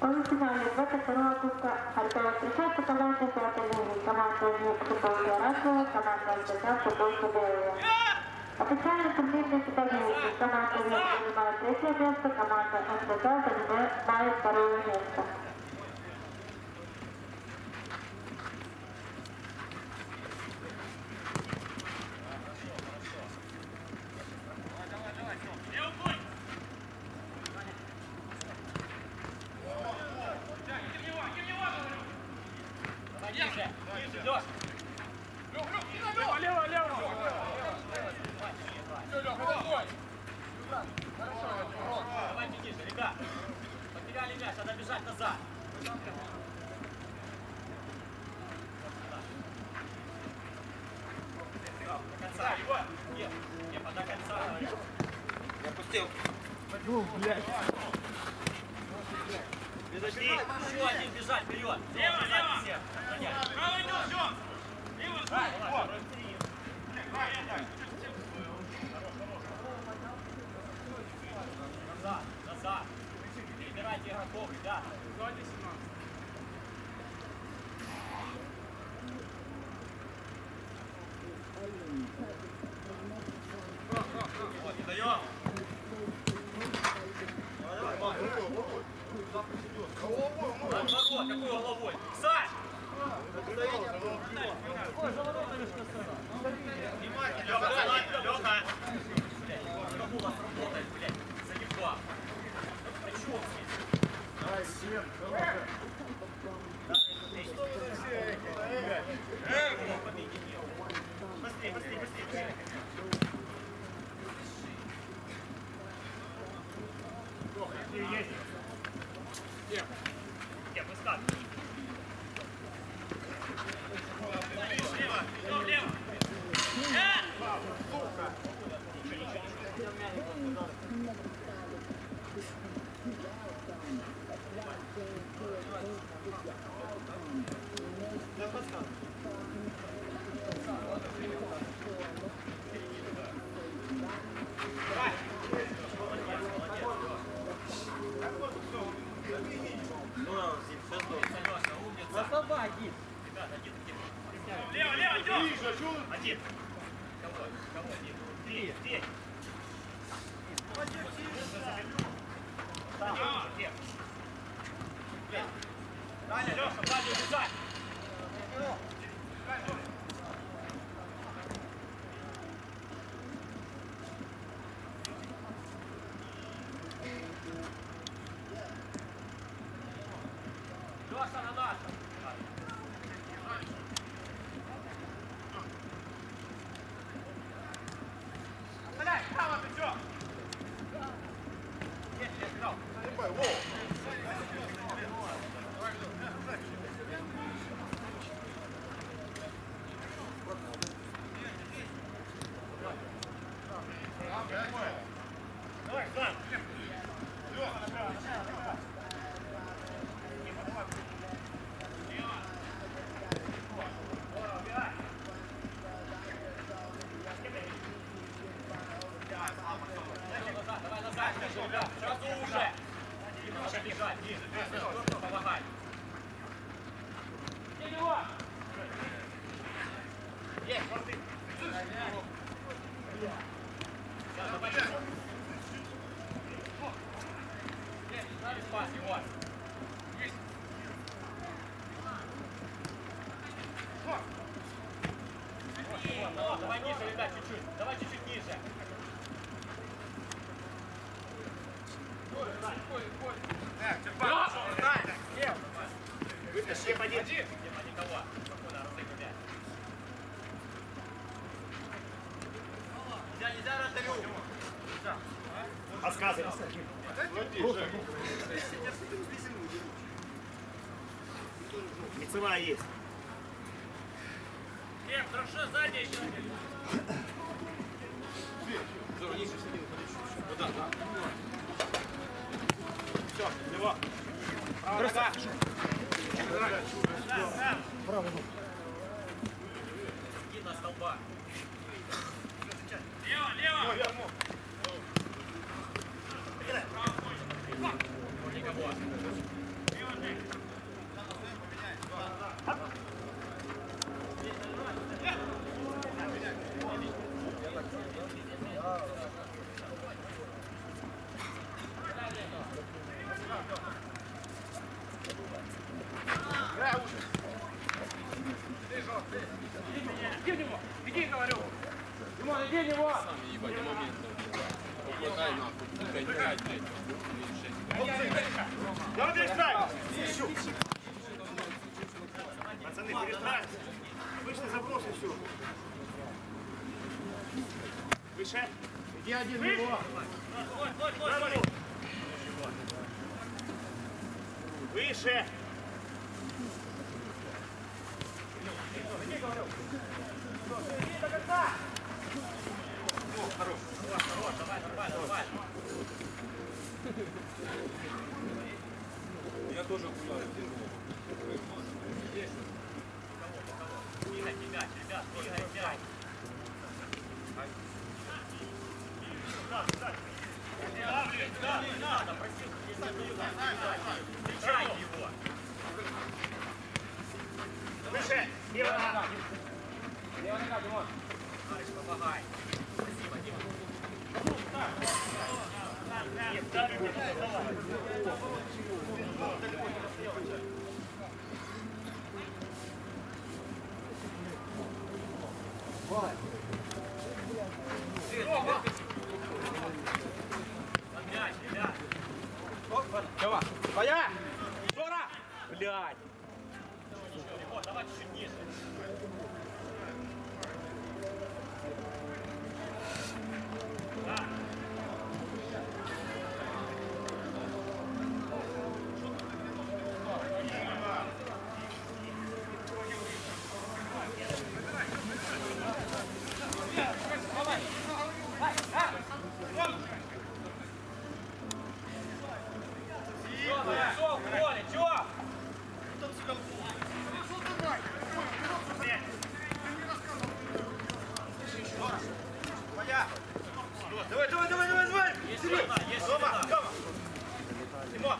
Полуфинале 22 кубка Харькова встречается команда «Пятый лиги». Команда «Футбол Оранжевая», команда «СК» «Футбол Белая». Официально турнирной таблицы. Команда «Вик» занимает третье место, команда «СК» занимает второе место. Давайте ниже, ребят. Потеряли мяч, надо бежать назад. До конца. Нет, до конца. Я пустил. Блядь. Подожди, еще один бежать вперед. Лево! Право идет, все! Лево! Назад. Перебирайте игроков, ребята. Сзади 17. Вот, не даем. Наоборот, какой головой? Саш! Лёха! Что у вас работает, блядь? Заебал. При чем здесь? Давай, всем, Быстрее. Нет, выскакивай. Лево! Лево, идем! Один. Кого один? Три. Далее, Леша, сзади убежать! Леша, на нашу! Оставляй, право, ты что? Есть, играл. Давай, сам. Давай назад, сразу уже. Немножко бежать, ниже, помогай. Есть, смотри. Давай. Есть, дали спас его. Есть. Вот, давай ниже, ребят, чуть-чуть. Давай чуть-чуть ниже. Вытащи, один. Никого. Спокойно, разыгрывай мяч. Нельзя раздавить. Подсказывай. Лицевая есть. Кем, хорошо, сзади еще один. Все, его. Право нога. Право нога. Иди на столба. Лево! Никого. Давай перестраивай. Пацаны, перестраивайтесь. Вышли, заброс и все. Выше. Иди один его. Выше. Я тоже гуляю. Двигайте мяч, ребят, двигайте мяч. Не надо, встречайте его. Выше. Левая нога. Левая нога, Димон. Мариш, помогай. Спасибо, Дима. Мяч, ребят. Лева. Твоя. Жора. Блядь. Вот, давай чуть ниже. Пошел, Коля, чё? Твоя. Давай, давай, давай, давай, давай. Есть ширина, есть Дома, ширина. дома. Тимон.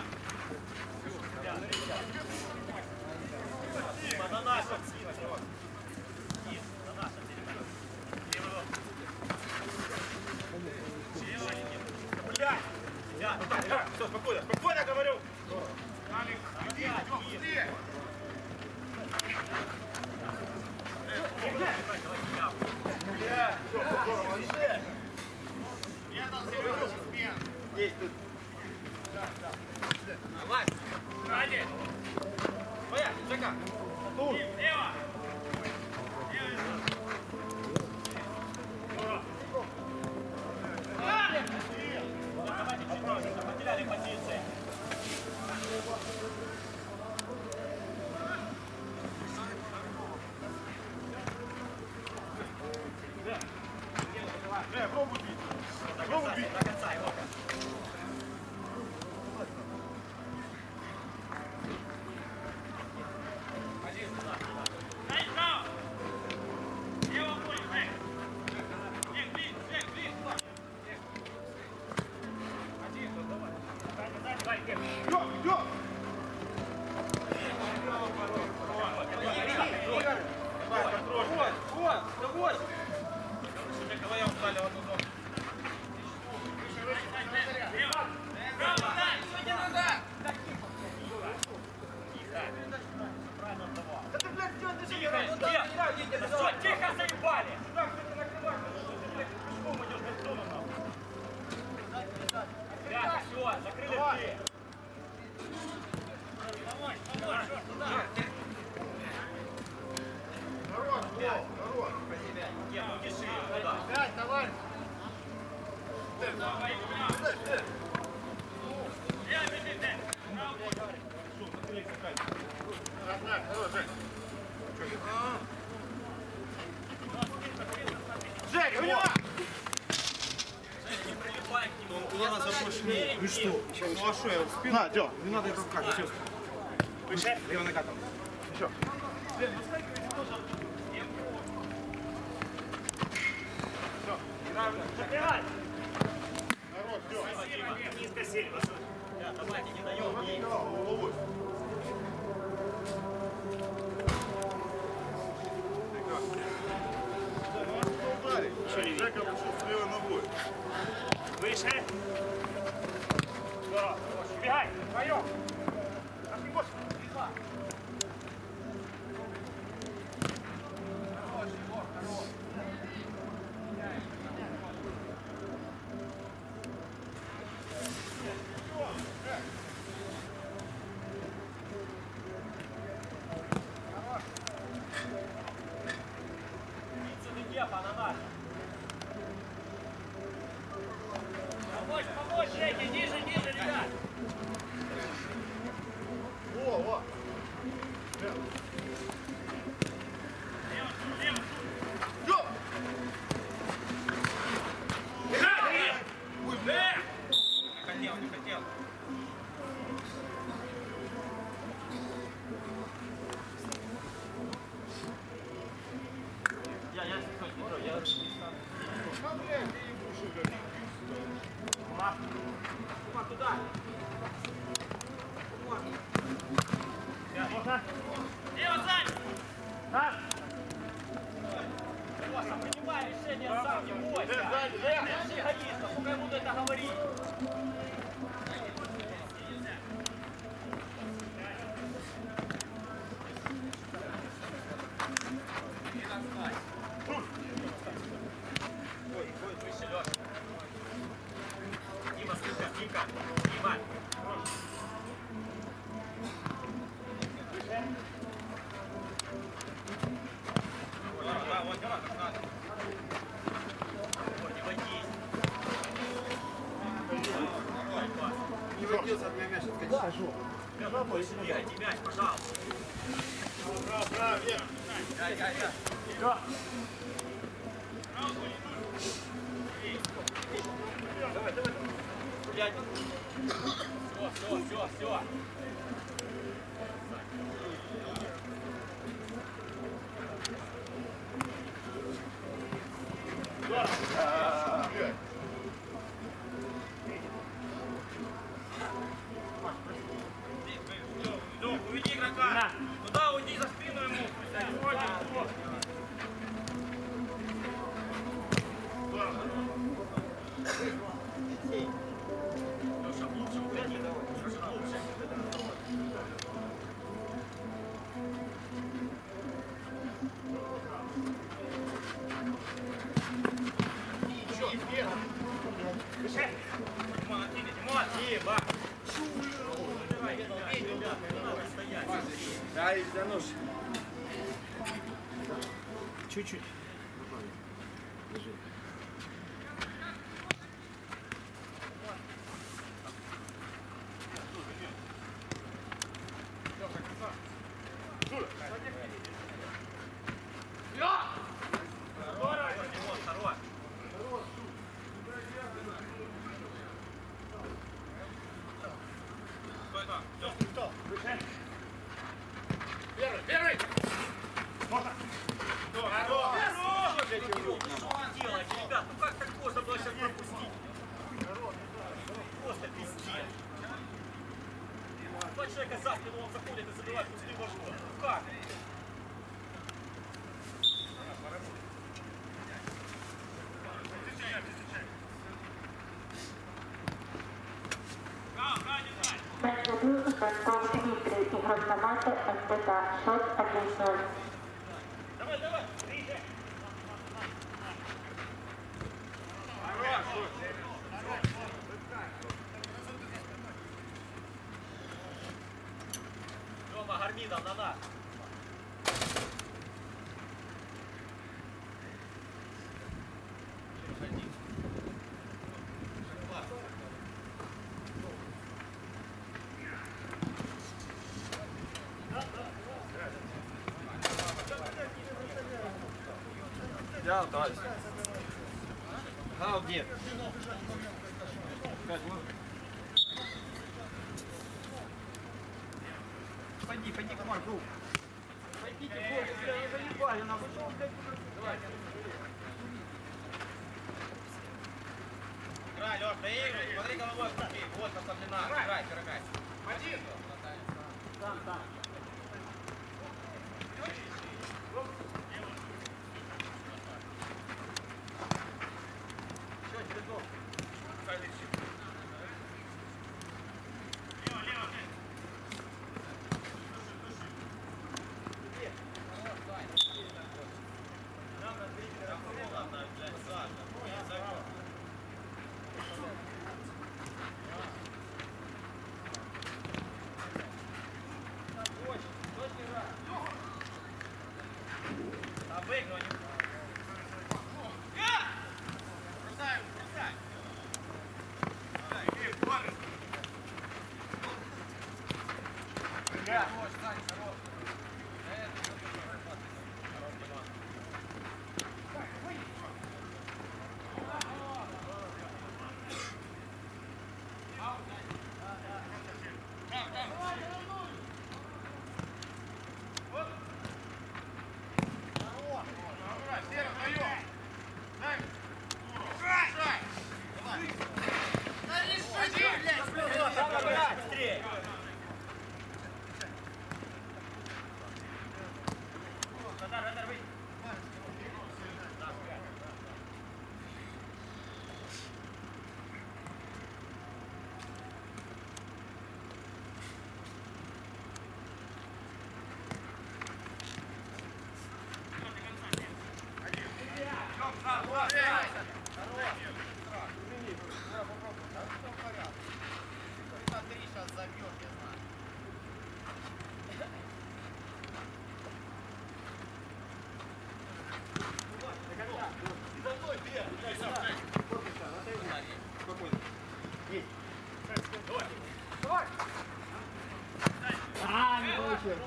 Дима, на нашем. Дима, на нашем. Блядь. Ребят, Все, спокойно, спокойно говорю. Есть тут. давай. Сзади. Твоя, Жека. Лево. Давайте чуть проще, потеряли позиции. Пробуй бить. Пробуй бить. До конца его. Йо, йо. Вот, давай. Давай я устали в одну зону. Да ты, блядь, что ты Все, тихо заебали! Ребята, все, закрыли дверь. Народ, народ. Нет, ну не шире, туда. 5, товарищ. Жека, у него! Не прилипай к нему. У нас запрошенный. Вы что? Ну а что, я в спину? На, Дем, не надо это как, все. Выше, левая нога там. Еще. Все, правильно. Закрывай! Народ, Дем. Низко сели, да, давайте, не даем ей. Головой. Жека пошел с левой ногой. Выше. Да, бегай, вдвоем. Так не больше. Помочь, Жеке, ниже, ребят. О! Не хотел. Лево, сзади. Коса, принимай решение сам, не бойся. Держи эгоиста, сколько я буду это говорить. Дима, слушай, Димка, Дима. Да, вот, как надо. Не водись. Не выкился от меня мяч отскочил. Да, шо? Больше бегайте мяч, пожалуйста. Право, вверх. Все. Ну, уведи игрока. Туда уйди за спину ему. Леша, лучше уходи. Леша, лучше. Димон, отъеди, Димон. Дима. Ребята, не надо стоять. Дай, занос. Чуть-чуть. Димон, второй. Что вы делаете, ребят? Ну как так можно было сейчас пропустить? Просто пиздец. Два человека за спину, он заходит и забивает пустые ворота. Ну как? Дебют Восков Дмитрий, игрок команды СПК, счет 1-0. Давай, ближе. Рома, Гармидов, на нас. Да, товарищ. А, где? Пойди к Марку. Пойдите, блядь, я не заебали, нахуй. Что, блядь, играй, Лёш, доигрывай, смотри головой, крути. Вот, поставлена. Играй, дорогая. Один. Там. Быстрее! Радар, выйди! Не получилось.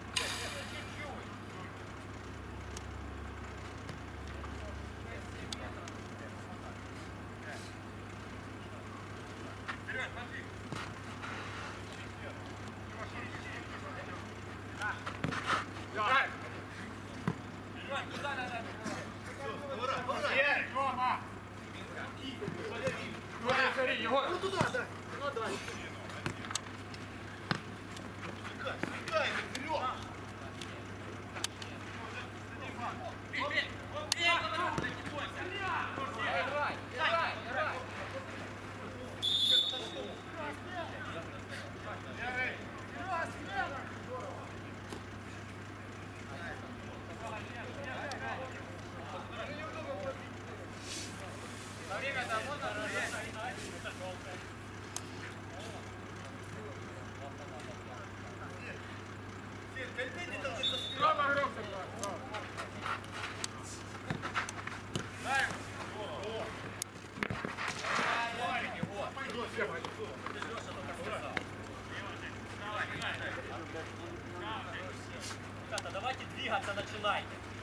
Ребята, давайте двигаться, начинайте.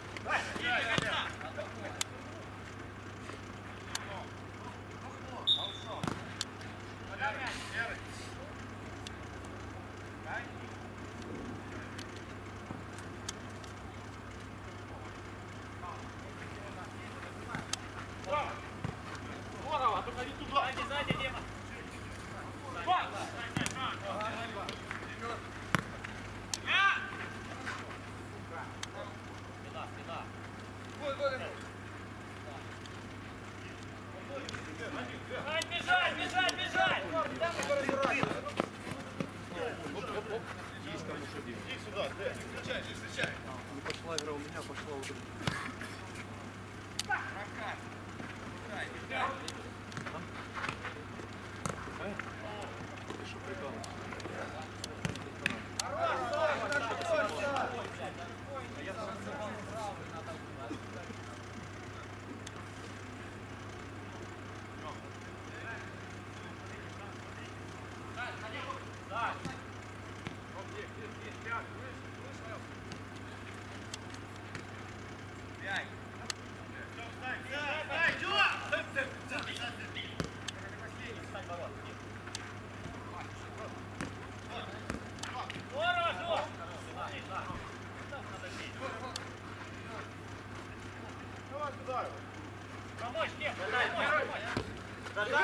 Сзади, сзади, Дима. Спина, спина. Бежать, бежать, бежать! Есть там еще один. Иди сюда, встречай, встречай. Не пошла игра у меня, пошла у других. Ты что, прикалываешься? Помочь, Дим, помочь!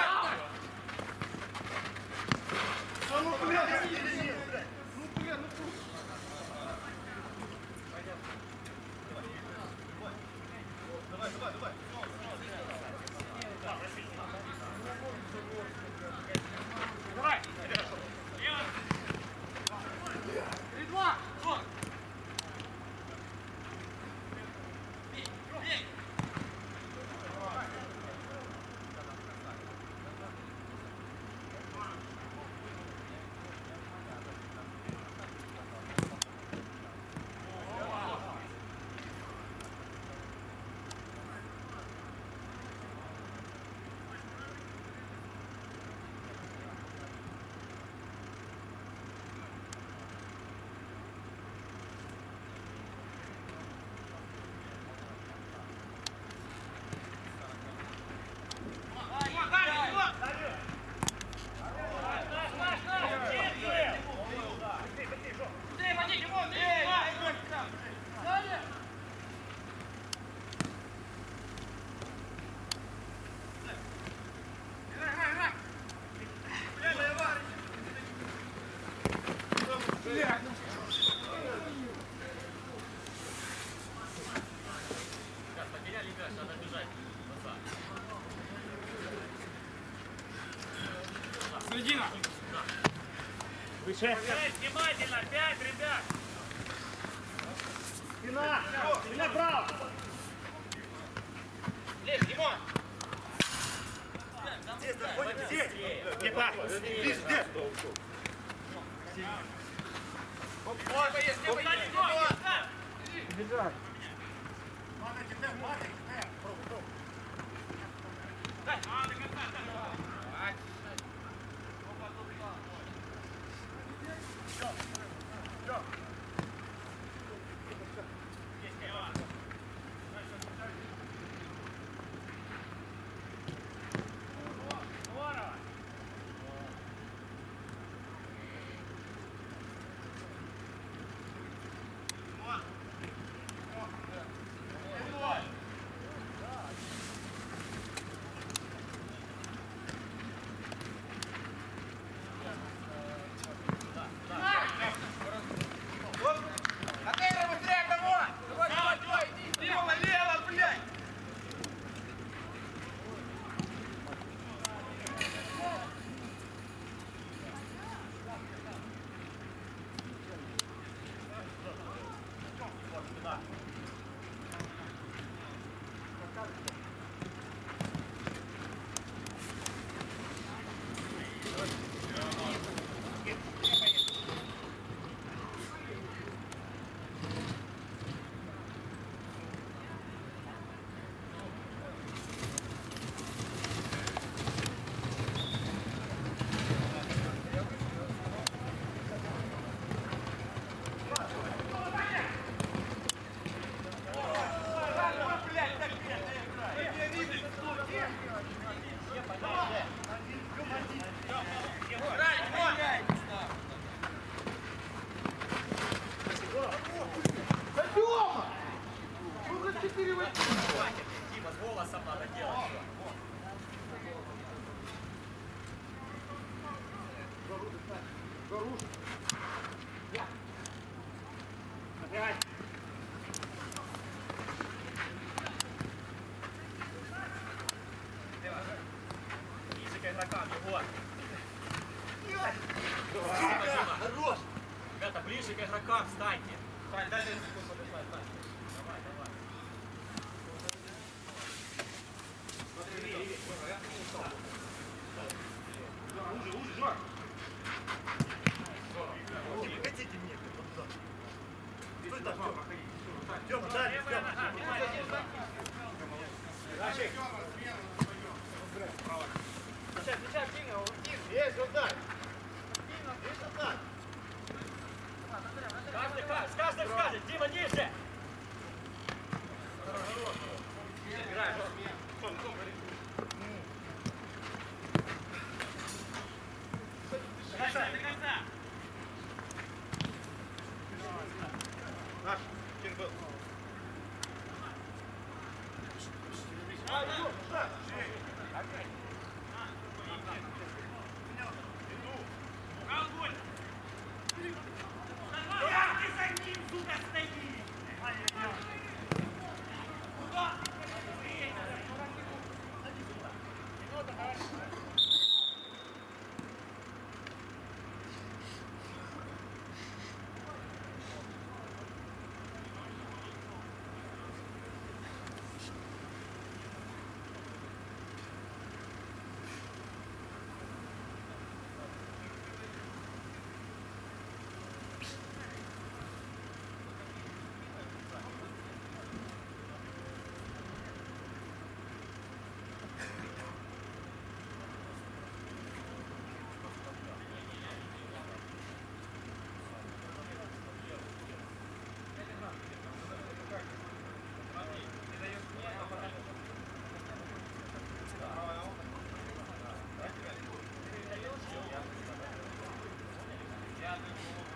Выше. Внимательно, 5, ребят. Спина. Спина право. Лезь, Димон. Здесь, заходим, здесь. Не так. Здесь, здесь. Бежать. Дима, с голосом надо делать. Ближе к игрокам, Егор. Хорош! Ребята, ближе к игрокам встаньте. Дай секунду подышать, Сань. Давай, давай. Хотите мне? Стой так, Тёма, дай, есть, вот дай. Есть, вот дай. Каждый скажет, Дима, ниже. Наш, кем был? Ты за ним, сука, стоишь. Я